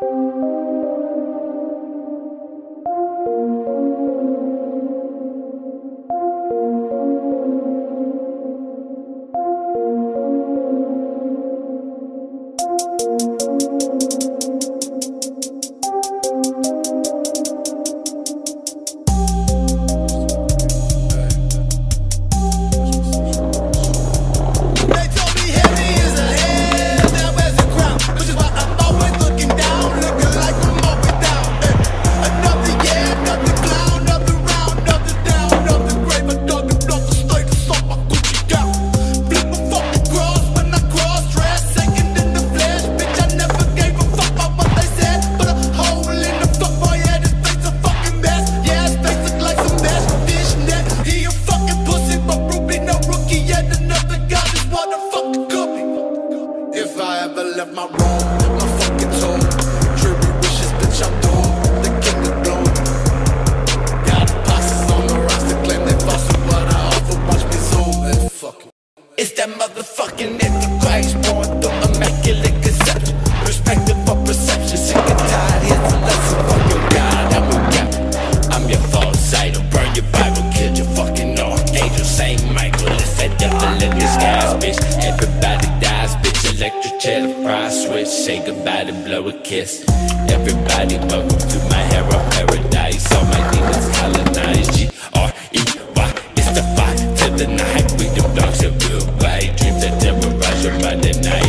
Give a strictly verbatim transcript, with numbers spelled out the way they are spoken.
Left my room, my fucking tomb. Dreary wishes, bitch, I'm doomed. The king is blown. Got posses on the roster, claim they fossil, but I offer, watch me zoom. And fuck it. It's that motherfucking Antichrist, born through immaculate conception. Perspective for perception, sick and tired, here's a lesson. Fuck your God, I'm a God. I'm your false idol, burn your Bible, kill your fucking archangel. Saint Michael, it's that devil in disguise, bitch. Everybody dies, bitch. Electric chair, the fry switch, say goodbye to blow a kiss. Everybody welcome to my hero paradise. All my demons colonize. G R E Y, it's the fight to the night. We them dogs are good white dreams that terrorize your mind at night.